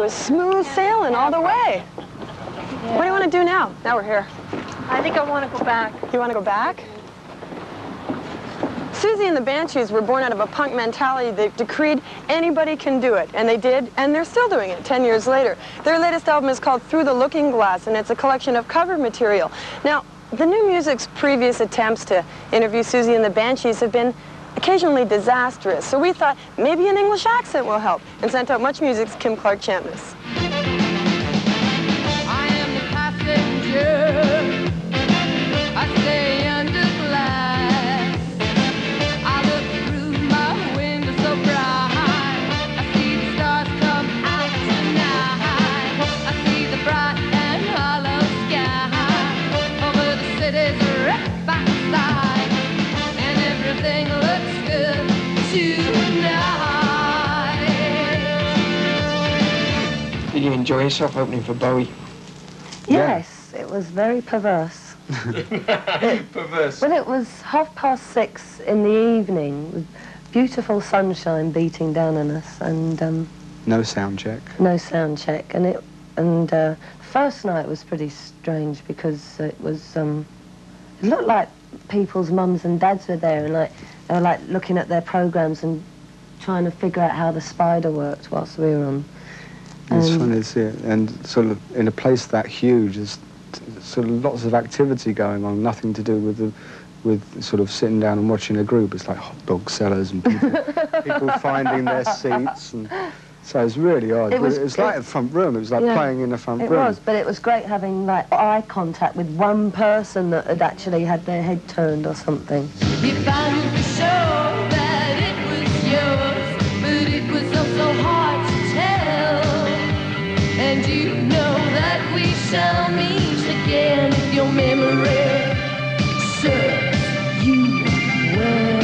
was smooth sailing all the way. What do you want to do now? Now we're here. I think I want to go back. You want to go back? Siouxsie and the Banshees were born out of a punk mentality that decreed anybody can do it, and they did, and they're still doing it 10 years later. Their latest album is called Through the Looking Glass, and it's a collection of cover material. Now, the New Music's previous attempts to interview Siouxsie and the Banshees have been occasionally disastrous, so we thought maybe an English accent will help, and sent out Much Music's Kim Clark-Chantness. I am the passenger. I stay under glass. I look through my window so bright. I see the stars come out tonight. I see the bright and hollow sky over the city's right by side, and everything looks good tonight. Did you enjoy yourself opening for Bowie? Yes, it was very perverse. Perverse. Well, it was 6:30 in the evening, with beautiful sunshine beating down on us, and no sound check. no sound check. And first night was pretty strange because it was it looked like people's mums and dads were there, and they were looking at their programs and trying to figure out how the spider worked whilst we were on. It's funny to see it, and sort of in a place that huge, there's sort of lots of activity going on, nothing to do with sort of sitting down and watching a group. It's like hot dog sellers and people finding their seats, and so it's really odd. It was like a front room. It was like playing in a front room. It was, but it was great having like eye contact with one person that had actually had their head turned or something. If I knew for sure that it was yours, but it was also hard to tell. And you know that we shall meet again if your memory serves you well.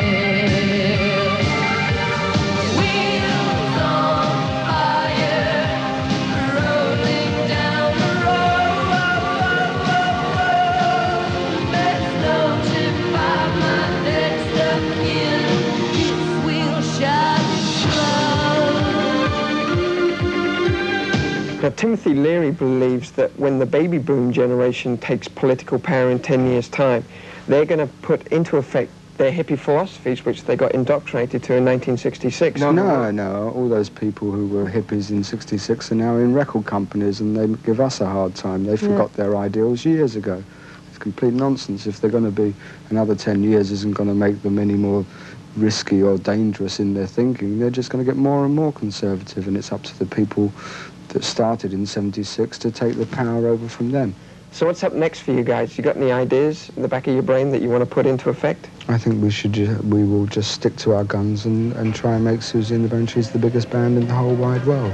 Wheels on fire, rolling down the road. There's no chip by my next up in this wheel shot slow. Now, Timothy Leary believes that when the baby boom generation takes political power in 10 years' time, they're going to put into effect their hippie philosophies, which they got indoctrinated to in 1966. No. All those people who were hippies in '66 are now in record companies, and they give us a hard time. They forgot their ideals years ago. It's complete nonsense. If they're going to be another 10 years, isn't going to make them any more risky or dangerous in their thinking. They're just going to get more and more conservative, and it's up to the people that started in '76 to take the power over from them. So what's up next for you guys? You got any ideas in the back of your brain that you want to put into effect? I think we will just stick to our guns and try and make Siouxsie and the Banshees the biggest band in the whole wide world.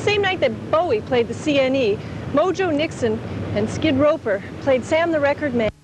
Bowie played the CNE, Mojo Nixon and Skid Roper played Sam the Record Man.